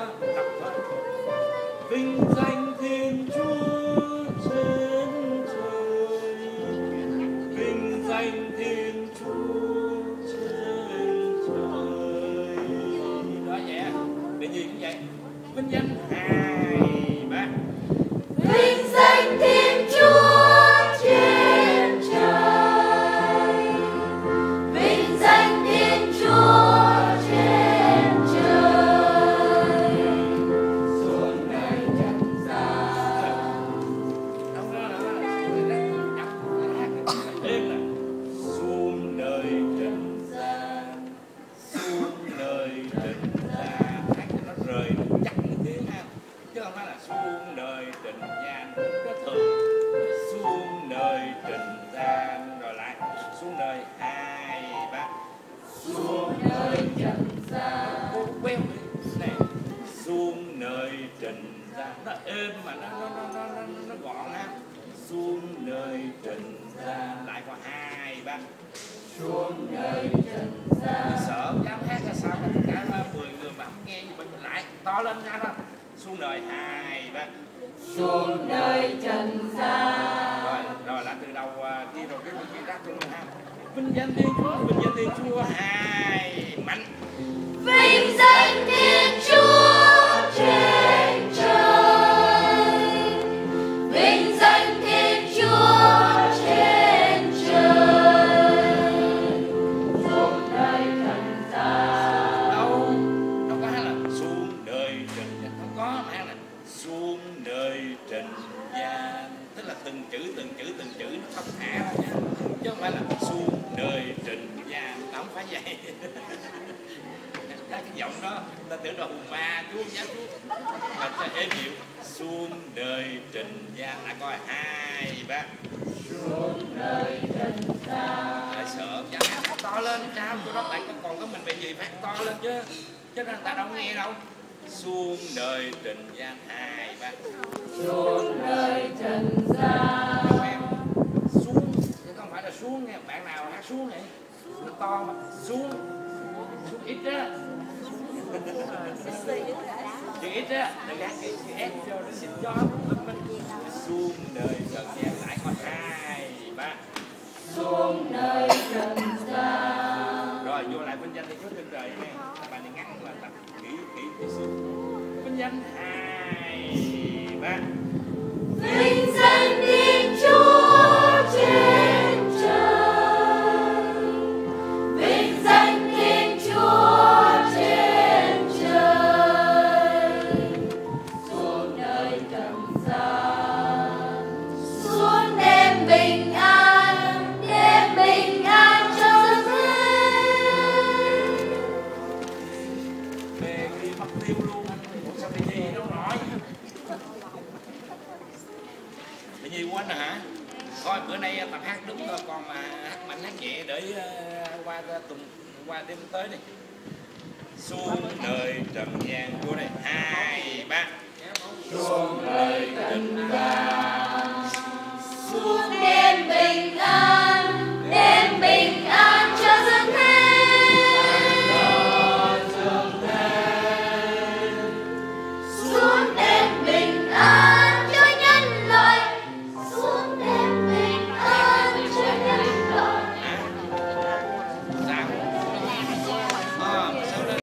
đó, đọc thôi. Vinh danh Thiên Chúa trên trời, vinh danh Thiên Chúa trên trời. Đó vậy á, để gì cũng vậy. Vinh danh 2, 3. Vinh danh Thiên Chúa trên trời, vinh danh Thiên Chúa trên trời, xuống đời trần gian. Xuống đời trần gian, xuống đời trần gian. Hát cho nó rời chắc như thế ha, chứ không phải là xuống đời trần gian. Nó thường xuống đời trần gian rồi lại xuống đời 2, 3. Xuống đời trần gian. Cô queo này, xuống đời trần gian. Nó êm mà nó gọn ha. Xuống đời trần gian lại có 2, 3. Xuống đời trần gian. Sợ dám hát là sao mà tất cả 10 người mà không nghe gì mình lại to lên nha đó. Xuống đời 2, 3. Xuống đời trần gian. Rồi lại từ đầu kia rồi cái rác luôn ha. Vinh danh Thiên Chúa, vinh danh Thiên Chúa 2, mạnh. Vinh danh Thiên Chúa trên trời, vinh danh Thiên Chúa trên trời, xuống đời trần gian. Đâu có hát là xuống đời trần gian, không có mà hát là xuống đời trần gian, tức là từng chữ nó không thả ra nha, chứ không phải là xuống đời trần gian, nó không phải vậy. Cái giọng đó ta tưởng là hùng ma chú nhá chú, mà cho êm dịu. Xuống đời trần gian lại coi 2, 3. Xuống đời trần gian. Lại sợ chẳng hát to lên sao tụi nó lại còn có mình bị gì phát to lên chứ nên người ta đâu nghe đâu. Xuống đời trần gian 2, 3. Xuống đời trần gian. Đâu em xuống chứ không phải là xuống nha, bạn nào hát xuống vậy nó to mà xuống ít á, chữ ít á, đừng hát cái chữ S cho nó xịn gió. Xuống đời trần gian lại có 2, 3. Xuống đời trần gian. Rồi vô lại vinh danh Thiên Chúa trên trời nha. Bài này ngắn mà tập kỹ xíu. Vinh danh 2, 3. Vinh danh Thiên Chúa trên trời, vinh danh Thiên Chúa trên trời, xuống đời trần gian, xuống đêm bình an cho dân thế. Về đi mất tiêu luôn. Sao bị gì đâu nói. Bị gì quên rồi hả? Thôi bữa nay tập hát đúng rồi, còn mà hát mạnh hát nhẹ để qua đêm tới đi. Xuống đời trần gian vô đây 2, 3. Xuống đời trần gian, xuống đêm